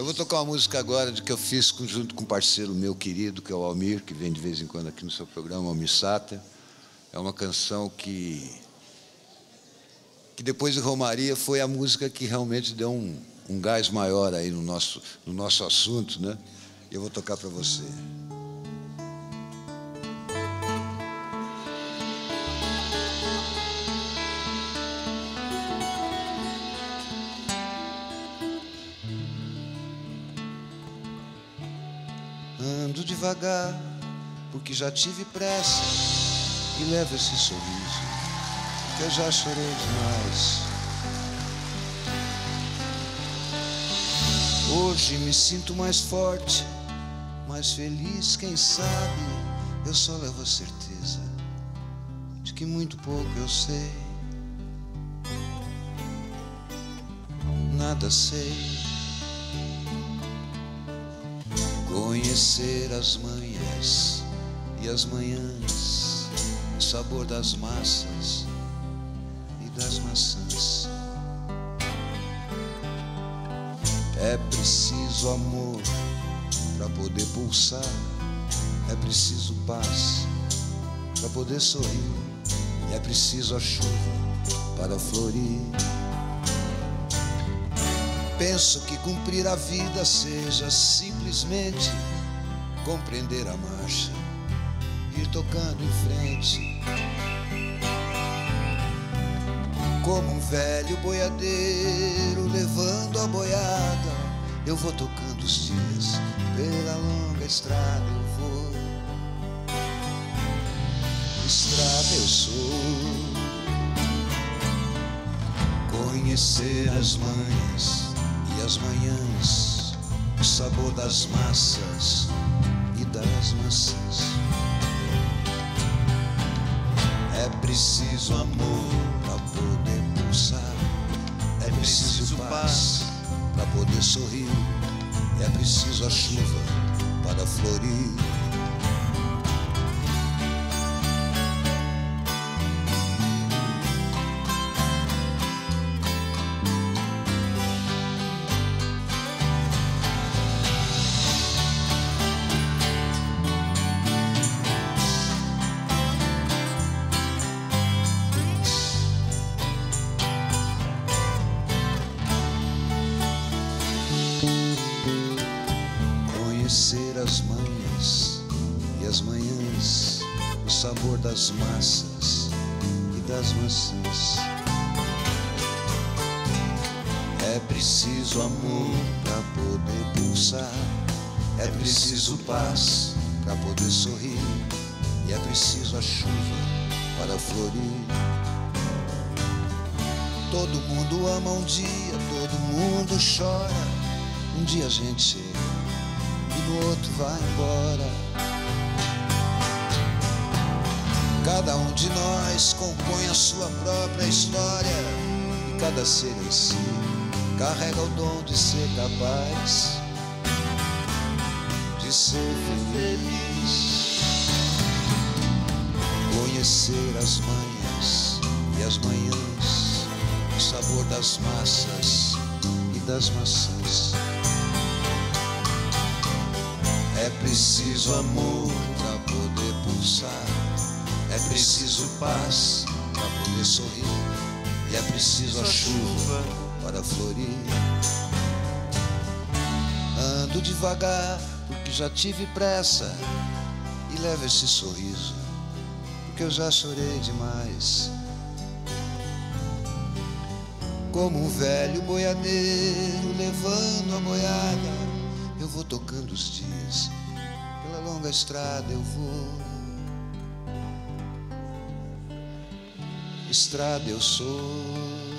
Eu vou tocar uma música agora que eu fiz junto com um parceiro meu querido, que é o Almir, que vem de vez em quando aqui no seu programa, Almir Sater. É uma canção que depois de Romaria foi a música que realmente deu um gás maior aí no nosso assunto, né? E eu vou tocar para você. Ando devagar, porque já tive pressa, e levo esse sorriso, que eu já chorei demais. Hoje me sinto mais forte, mais feliz, quem sabe. Eu só levo a certeza de que muito pouco eu sei. Nada sei. Conhecer as manhãs e as manhãs, o sabor das massas e das maçãs. É preciso amor para poder pulsar, é preciso paz para poder sorrir, e é preciso a chuva para florir. Penso que cumprir a vida seja simplesmente compreender a marcha, ir tocando em frente. Como um velho boiadeiro levando a boiada, eu vou tocando os dias pela longa estrada. Eu vou, estrada eu sou. Conhecer as manhãs e as manhãs, o sabor das massas e das maçãs. É preciso amor para poder pulsar, é preciso paz para poder sorrir, é preciso a chuva para florir. Conhecer as manhãs e as manhãs, o sabor das massas e das maçãs. É preciso amor para poder pulsar, é preciso paz para poder sorrir, e é preciso a chuva para florir. Todo mundo ama um dia, todo mundo chora. Um dia a gente chega e no outro vai embora. Cada um de nós compõe a sua própria história, e cada ser em si carrega o dom de ser capaz de ser feliz. Conhecer as manhãs e as manhãs, o sabor das massas e das maçãs. É preciso amor para poder pulsar, é preciso paz para poder sorrir, e é preciso a chuva para florir. Ando devagar porque já tive pressa, e levo esse sorriso porque eu já chorei demais. Como um velho boiadeiro levando a boiada, eu vou tocando os dias pela longa estrada. Eu vou, estrada eu sou.